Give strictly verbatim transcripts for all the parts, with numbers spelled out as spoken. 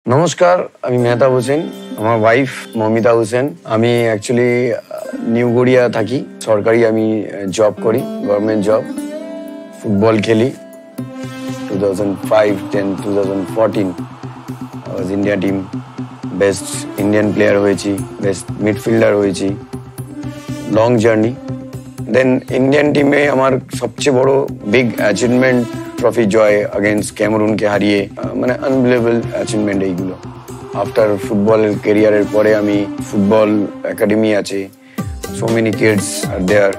নমস্কার, আমি মেহতাব হোসেন। আমার ওয়াইফ মমিতা হোসেন। আমি অ্যাকচুয়ালি নিউ গড়িয়া থাকি। সরকারি আমি জব করি, গভর্নমেন্ট জব। ফুটবল খেলি two thousand five ten two thousand fourteen was India team best Indian player হয়েছি, বেস্ট মিডফিল্ডার হয়েছি। Long journey. দেন ইন্ডিয়ান টিমে আমার সবচেয়ে বড় বিগ অ্যাচিভমেন্ট ট্রফি জয় अगेंस्ट ক্যামেরুনকে হারিয়ে, মানে আনবিলিভেবল অ্যাচিভমেন্ট এইগুলো। আফটার ফুটবল ক্যারিয়ারের পরে আমি ফুটবল একাডেমি আছে, so many kids are there.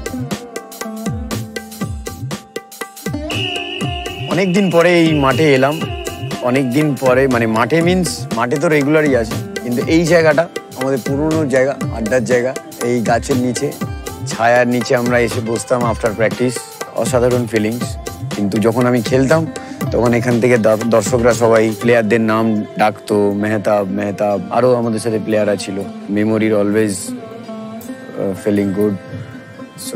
অনেকদিন পরে এই মাঠে এলাম, অনেকদিন পরে, মানে মাঠে মিন্স মাঠে তো রেগুলারই আছে, কিন্তু এই জায়গাটা আমাদের পুরনো জায়গা, আড্ডার জায়গা। এই গাছের নিচে, ছায়ার নিচে আমরা এসে বসতাম আফটার প্র্যাকটিস। অসাধারণ ফিলিংস। কিন্তু যখন আমি খেলতাম তখন এখান থেকে দর্শকরা সবাই প্লেয়ারদের নাম ডাকতো, মেহতাব মেহতাব। আরও আমাদের সাথে প্লেয়াররা ছিল। মেমোরির always feeling good. So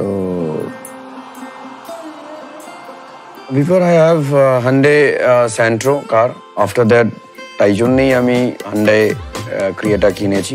before I have Hyundai Santro car. After that, তাই জন্যেই আমি Hyundai Creta কিনেছি।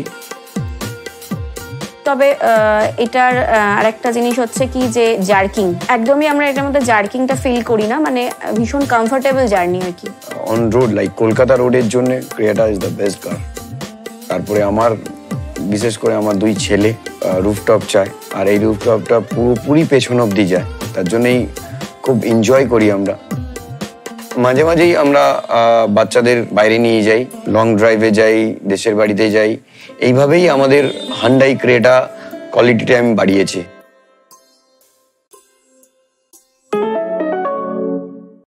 তবে এটার আরেকটা জিনিস হচ্ছে কি যে জার্কিং, একদমই আমরা এটার মধ্যে জার্কিংটা ফিল করি না, মানে ভীষণ কমফোর্টেবল জার্নি আর কি। অন রোড, লাইক কলকাতা রোডের জন্য Creta is the best car. তারপরে আমার, বিশেষ করে আমার দুই ছেলে রুফটপ চায়, আর এই রুফটপটা পুরোপুরি পেছন অবধি যায়, তার জন্যই খুব এনজয় করি আমরা। মাঝে মাঝেই আমরা বাচ্চাদের বাইরে নিয়ে যাই, লং ড্রাইভে যাই, দেশের বাড়িতে যাই। এইভাবেই আমাদের Hyundai Creta কোয়ালিটিটা আমি বাড়িয়েছি।